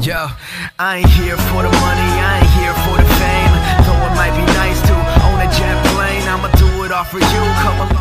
Yo, I ain't here for the money, I ain't here for the fame. Though it might be nice to own a jet plane, I'ma do it all for you. Come along.